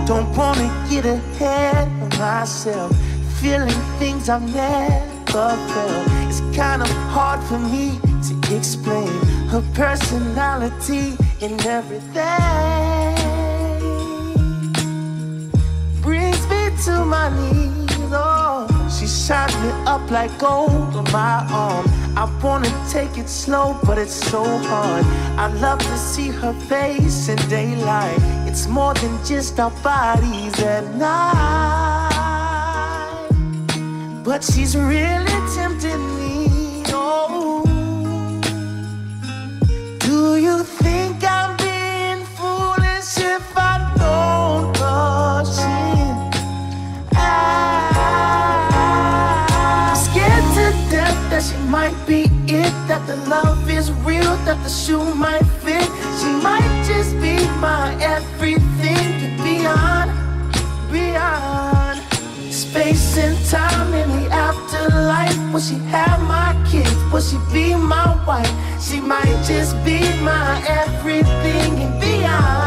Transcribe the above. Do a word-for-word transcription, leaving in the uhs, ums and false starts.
Don't wanna get ahead of myself, feeling things I've never felt. It's kind of hard for me to explain her personality and everything. Brings me to my knees, oh. She shines me up like gold on my arm. I wanna take it slow, but it's so hard. I love to see her face in daylight. It's more than just our bodies at night. But she's really tempting me, oh. Do you think I'm being foolish if I don't rush in? I'm scared to death that she might be it, that the love is real, that the shoe might fit. She might just be my everything and beyond, beyond space and time in the afterlife. Will she have my kids? Will she be my wife? She might just be my everything and beyond.